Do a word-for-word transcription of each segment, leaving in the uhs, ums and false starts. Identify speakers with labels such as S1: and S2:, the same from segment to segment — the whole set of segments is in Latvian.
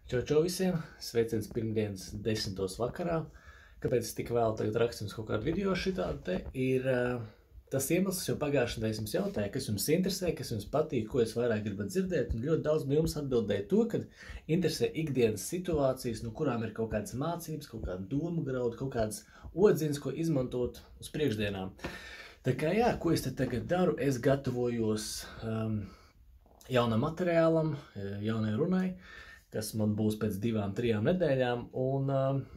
S1: Čau, čau visiem! Sveiciens pirmdienas desmitos vakarā. Kāpēc es tik vēl tagad rakstu jums kaut kādu video šitādu te? Ir uh, tas iemesls, jo pagājušajā nedēļā es jums jautāju, kas jums interesē, kas jums patīk, ko es vairāk gribat dzirdēt, un ļoti daudz no jums atbildēja to, ka interesē ikdienas situācijas, no kurām ir kaut kādas mācības, kaut kāda doma grauda, kaut kādas odziņas, ko izmantot uz priekšdienām. Tā kā jā, ko es te tagad daru, es gatavojos um, jaunam materiālam, jaunai runai, kas man būs pēc divām, trijām nedēļām, un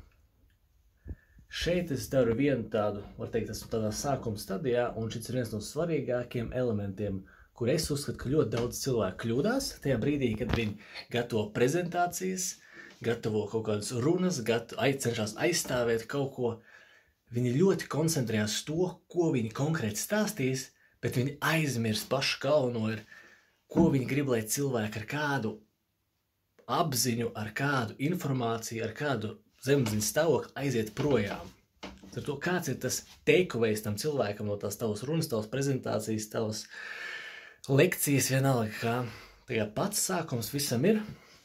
S1: uh, šeit es daru vienu tādu, var teikt, esmu tādā sākuma stadijā, un šis ir viens no svarīgākiem elementiem, kur es uzskatu, ka ļoti daudz cilvēku kļūdās tajā brīdī, kad viņi gatavo prezentācijas, gatavo kaut kādas runas, gatavo, cenšas aizstāvēt kaut ko. Viņi ļoti koncentrējās uz to, ko viņi konkrēti stāstīs, bet viņi aizmirst pašu galveno ir, ko viņi grib, lai cilvēki ar kādu apziņu, ar kādu informāciju, ar kādu zemapziņas stāvokli aiziet projām. Ar to, kāds ir tas takeaways tam cilvēkam no tās tavas runas, tavas prezentācijas, tavas lekcijas, vienalga, kā. Tagad pats sākums visam ir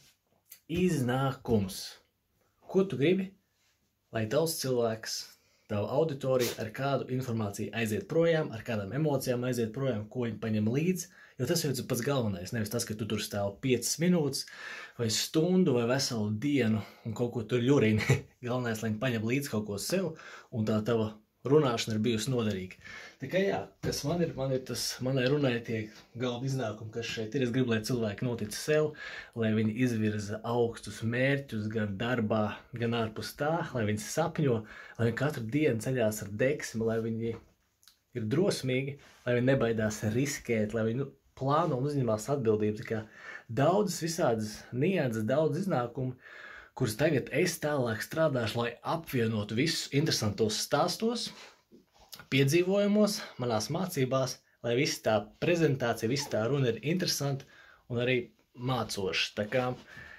S1: iznākums. Ko tu gribi, lai tavs cilvēks, tava auditorija ar kādu informāciju aiziet projām, ar kādām emocijām aiziet projām, ko viņi paņem līdzi, jo tas jau ir pats galvenais, nevis tas, ka tu tur stāv piecas minūtes, vai stundu, vai veselu dienu, un kaut ko tur ļurini. Galvenais, lai viņi paņem līdzi kaut ko sev, un tā tava runāšana ir bijusi noderīga. Tā kā jā, kas man ir, man ir tas, manai runai tie galva iznākumi, kas šeit ir. Es gribu, lai cilvēki notic sev, lai viņi izvirza augstus mērķus gan darbā, gan ārpus tā, lai viņi sapņo, lai viņi katru dienu ceļās ar deksmi, lai viņi ir drosmīgi, lai viņi nebaidās riskēt, lai viņi nu, plāno un uzņemās atbildības. Tā kā daudzas visādas nianses, daudz iznākumu, kurus tagad es tālāk strādāšu, lai apvienotu visus interesantos stāstos, piedzīvojumos, manās mācībās, lai viss tā prezentācija, viss tā runa ir interesanta un arī mācoša. Tā kā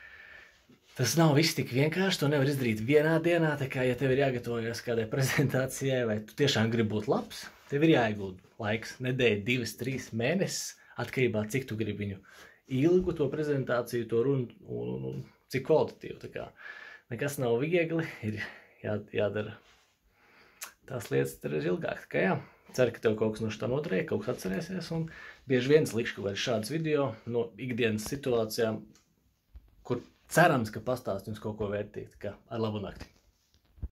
S1: tas nav viss tik vienkārši, to nevar izdarīt vienā dienā, tā kā, ja tev ir jāgatavojas kādai prezentācijai, vai tu tiešām gribi būt labs, tev ir jāiegulda laiks, nedēļa, divas, trīs mēnesis, atkarībā, cik tu gribi viņu ilgu to prezentāciju, to runu un, un, un cik kvalitatīvu. Tā kā nekas nav viegli, ir jā, jādara tās lietas ir ilgāk. Tā kā jā, ceru, ka tev kaut kas no šitā noderēja, kaut kas atcerēsies, un bieži viens likšu kaut kāds šādus video no ikdienas situācijām, kur cerams, ka pastāst jums kaut ko vērtīgi. Tā kā ar labu nakti.